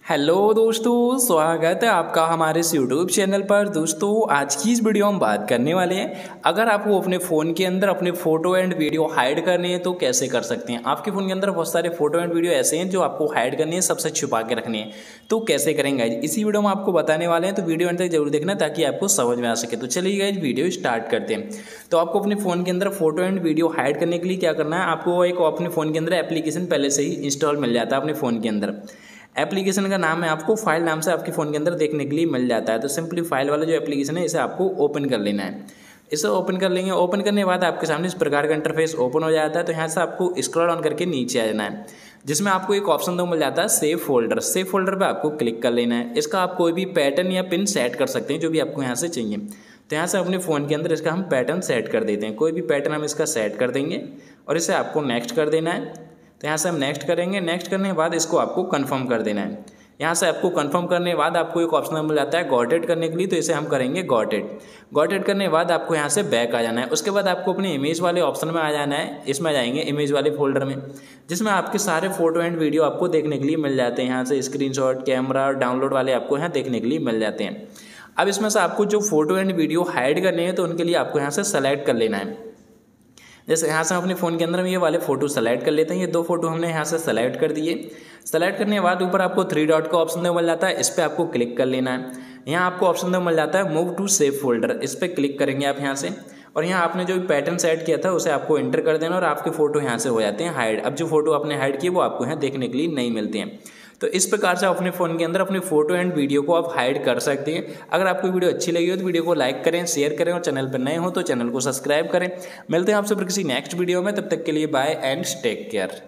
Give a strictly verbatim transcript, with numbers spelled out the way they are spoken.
Hello दोस्तों, स्वागत है आपका हमारे इस यूट्यूब चैनल पर। दोस्तों आज की इस वीडियो हम बात करने वाले हैं, अगर आपको अपने फ़ोन के अंदर अपने फ़ोटो एंड वीडियो हाइड करनी है तो कैसे कर सकते हैं। आपके फ़ोन के अंदर बहुत सारे फ़ोटो एंड वीडियो ऐसे हैं जो आपको हाइड करनी है, सबसे छुपा के रखनी है, तो कैसे करेंगे इसी वीडियो में आपको बताने वाले हैं। तो वीडियो एंड तक जरूर देखना ताकि आपको समझ में आ सके। तो चलिए गाइस वीडियो स्टार्ट करते हैं। तो आपको अपने फ़ोन के अंदर फोटो एंड वीडियो हाइड करने के लिए क्या करना है, आपको एक अपने फ़ोन के अंदर एप्लीकेशन पहले से ही इंस्टॉल मिल जाता है अपने फ़ोन के अंदर। एप्लीकेशन का नाम है, आपको फाइल नाम से आपके फ़ोन के अंदर देखने के लिए मिल जाता है। तो सिंपली फाइल वाला जो एप्लीकेशन है इसे आपको ओपन कर लेना है। इसे ओपन कर लेंगे। ओपन करने के बाद आपके सामने इस प्रकार का इंटरफेस ओपन हो जाता है। तो यहाँ से आपको स्क्रॉल डाउन करके नीचे आ जाना है, जिसमें आपको एक ऑप्शन दो मिल जाता है सेव फोल्डर। सेव फोल्डर पे आपको क्लिक कर लेना है। इसका आप कोई भी पैटर्न या पिन सेट कर सकते हैं जो भी आपको यहाँ से चाहिए। तो यहाँ से अपने फ़ोन के अंदर इसका हम पैटर्न सेट कर देते हैं। कोई भी पैटर्न हम इसका सेट कर देंगे और इसे आपको नेक्स्ट कर देना है। तो यहाँ से हम नेक्स्ट करेंगे। नेक्स्ट करने के बाद इसको आपको कंफर्म कर देना है। यहाँ से आपको कंफर्म करने के बाद आपको एक ऑप्शन मिल जाता है गॉट इट करने के लिए, तो इसे हम करेंगे गॉट इट। गॉट इट करने के बाद आपको यहाँ से बैक आ जाना है। उसके बाद आपको अपने इमेज वाले ऑप्शन में आ जाना है। इसमें आ जाएंगे इमेज वाले फोल्डर में, जिसमें आपके सारे फोटो एंड वीडियो आपको देखने के लिए मिल जाते हैं। यहाँ से स्क्रीनशॉट, कैमरा और डाउनलोड वाले आपको यहाँ देखने के लिए मिल जाते हैं। अब इसमें से आपको जो फोटो एंड वीडियो हाइड करने हैं तो उनके लिए आपको यहाँ से सेलेक्ट कर लेना है। जैसे यहाँ से हम अपने फ़ोन के अंदर में ये वाले फ़ोटो सेलेक्ट कर लेते हैं। ये दो फोटो हमने यहाँ से सेलेक्ट कर दिए। सेलेक्ट करने के बाद ऊपर आपको थ्री डॉट का ऑप्शन दो मिल जाता है, इस पर आपको क्लिक कर लेना है। यहाँ आपको ऑप्शन दो मिल जाता है मूव टू सेव फोल्डर, इस पर क्लिक करेंगे आप यहाँ से। और यहाँ आपने जो पैटर्न सेट किया था उसे आपको एंटर कर देना और आपके फ़ोटो यहाँ से हो जाते हैं हाइड। अब जो फोटो आपने हाइड किए वो आपको यहाँ देखने के लिए नहीं मिलते हैं। तो इस प्रकार से अपने फ़ोन के अंदर अपने फोटो एंड वीडियो को आप हाइड कर सकते हैं। अगर आपको वीडियो अच्छी लगी हो तो वीडियो को लाइक करें, शेयर करें और चैनल पर नए हो तो चैनल को सब्सक्राइब करें। मिलते हैं आपसे फिर किसी नेक्स्ट वीडियो में, तब तक के लिए बाय एंड टेक केयर।